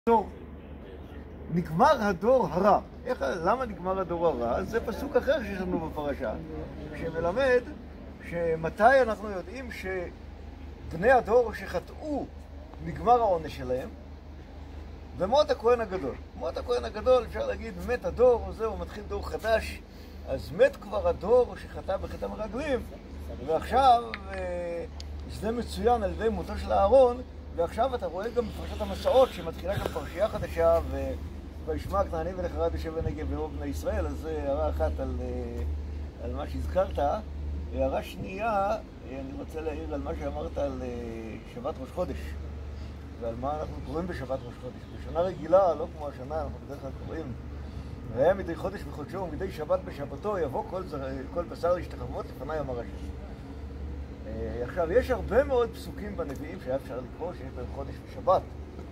נגמר הדור הרע. למה נגמר הדור הרע? זה פסוק אחר שיש לנו בפרשה, שמלמד שמתי אנחנו יודעים שבני הדור שחטאו נגמר העונש שלהם, ומות הכהן הגדול. מות הכהן הגדול, אפשר להגיד, מת הדור, זהו, מתחיל דור חדש, אז מת כבר הדור שחטא בחטא המרגלים, ועכשיו זה מצוין על ידי מותו של אהרון, ועכשיו אתה רואה גם בפרשת המסעות שמתחילה גם פרשייה חדשה, וישמע כנעני ולחרד יושב ונגב ואור בני ישראל. אז זה הערה אחת על מה שהזכרת. הערה שנייה, אני רוצה להעיר על מה שאמרת על שבת ראש חודש, ועל מה אנחנו קוראים בשבת ראש חודש. בשנה רגילה, לא כמו השנה, אנחנו בדרך כלל קוראים והיה מדי חודש בחודשו ומדי שבת בשבתו יבוא כל בשר להשתחוות לפני אמר השם. עכשיו, יש הרבה מאוד פסוקים בנביאים שהיה אפשר לקרוא שיש בהם חודש ושבת.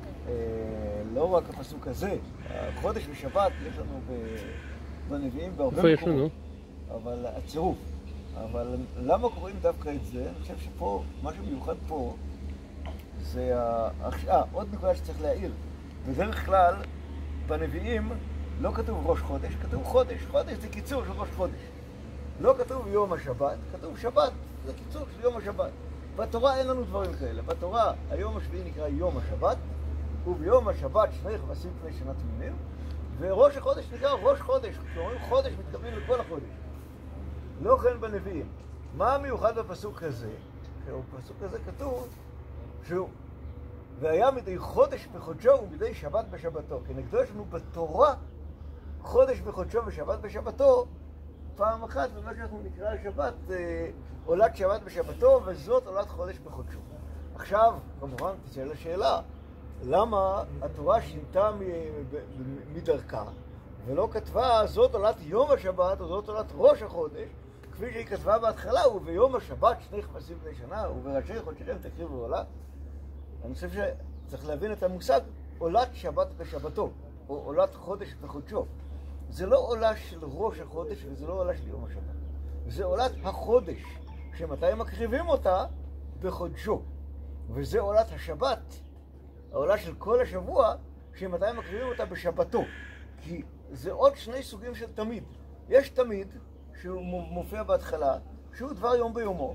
לא רק הפסוק הזה, חודש ושבת יש לנו בנביאים בהרבה מקומות. אבל הצירוף. אבל למה קוראים דווקא את זה? אני חושב שפה, מה שמיוחד פה, זה עוד נקודה שצריך להעיר. בדרך כלל, בנביאים לא כתוב ראש חודש, כתוב חודש. חודש זה קיצור של ראש חודש. לא כתוב יום השבת, כתוב שבת, זה קיצור של יום השבת. בתורה אין לנו דברים כאלה. בתורה היום השביעי נקרא יום השבת, וביום השבת שני כבשים פני שנה תמימים, וראש החודש נקרא ראש חודש. כשאומרים חודש מתכוונים לכל החודש. לא כן בנביאים. מה המיוחד בפסוק הזה? בפסוק הזה כתוב שהוא והיה מדי חודש בחודשו ומדי שבת בשבתו. כנגדו יש לנו בתורה חודש בחודשו ושבת בשבתו פעם אחת, ומה שאנחנו נקרא לשבת עולת שבת בשבתו, וזאת עולת חודש בחודשו. עכשיו, כמובן, תשאל השאלה, למה התורה שינתה מדרכה ולא כתבה זאת עולת יום השבת או זאת עולת ראש החודש, כפי שהיא כתבה בהתחלה, וביום השבת שני כבשים בני שנה ובראשי חודשיכם תקריבו עולה? אני חושב שצריך להבין את המושג עולת שבת בשבתו או עולת חודש בחודשו. זה לא עולה של ראש החודש וזה לא עולה של יום השבת. זה עולת החודש, שמתי מקריבים אותה? בחודשו. וזה עולת השבת, העולה של כל השבוע, שמתי מקריבים אותה בשבתו. כי זה עוד שני סוגים של תמיד. יש תמיד, שהוא מופיע בהתחלה, שהוא דבר יום ביומו.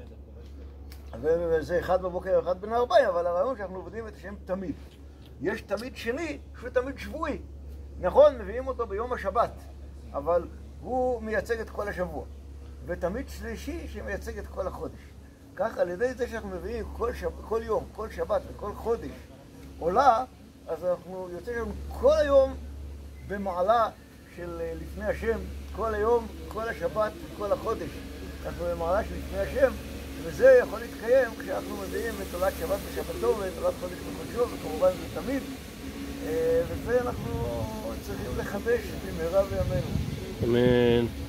וזה אחד בבוקר, אחד בין הארבעים, אבל הרעיון שאנחנו עובדים את השם תמיד. יש תמיד שני, שהוא תמיד שבועי. נכון, מביאים אותו ביום השבת, אבל הוא מייצג את כל השבוע. ותמיד שלישי שמייצג את כל החודש. כך, על ידי זה שאנחנו מביאים כל יום, כל שבת וכל חודש עולה, אז אנחנו יוצאים לנו כל היום במעלה של לפני השם, כל היום, כל השבת, כל החודש. אנחנו במעלה של לפני השם, וזה יכול להתקיים כשאנחנו מביאים את עולת שבת בשבתו ואת עולת חודש בחודשו, וכמובן זה תמיד. וזה אנחנו צריכים לחדש במהרה בימינו. אמן.